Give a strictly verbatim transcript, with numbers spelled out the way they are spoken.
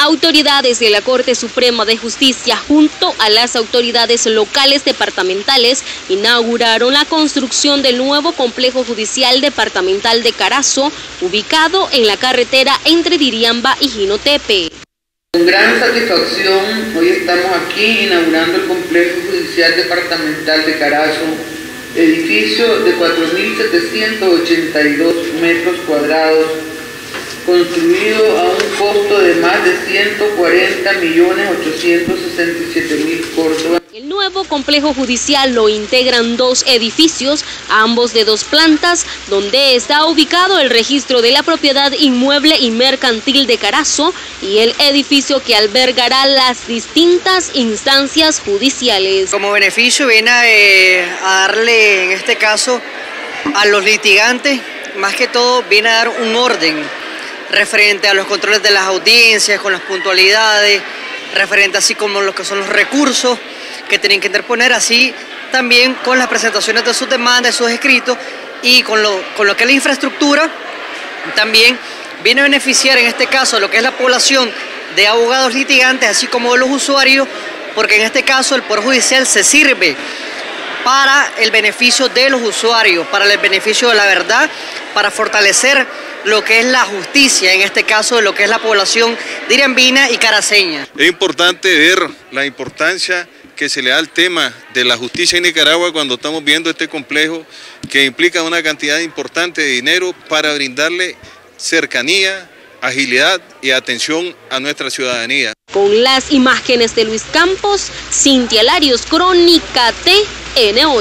Autoridades de la Corte Suprema de Justicia junto a las autoridades locales departamentales inauguraron la construcción del nuevo complejo judicial departamental de Carazo, ubicado en la carretera entre Diriamba y Jinotepe. Con gran satisfacción, hoy estamos aquí inaugurando el complejo judicial departamental de Carazo, edificio de cuatro mil setecientos ochenta y dos metros cuadrados, construido a un costo de más de ciento cuarenta millones ochocientos sesenta y siete mil córdobas. El nuevo complejo judicial lo integran dos edificios, ambos de dos plantas, donde está ubicado el registro de la propiedad inmueble y mercantil de Carazo y el edificio que albergará las distintas instancias judiciales. Como beneficio viene a, eh, a darle, en este caso, a los litigantes, más que todo viene a dar un orden referente a los controles de las audiencias, con las puntualidades, referente así como lo que son los recursos que tienen que interponer, así también con las presentaciones de sus demandas, de sus escritos, y con lo, con lo que es la infraestructura, también viene a beneficiar en este caso lo que es la población de abogados litigantes, así como de los usuarios, porque en este caso el Poder Judicial se sirve para el beneficio de los usuarios, para el beneficio de la verdad, para fortalecer lo que es la justicia, en este caso de lo que es la población diriambina y caraceña. Es importante ver la importancia que se le da al tema de la justicia en Nicaragua cuando estamos viendo este complejo que implica una cantidad importante de dinero para brindarle cercanía, agilidad y atención a nuestra ciudadanía. Con las imágenes de Luis Campos, Cintia Larios, Crónica T N ocho.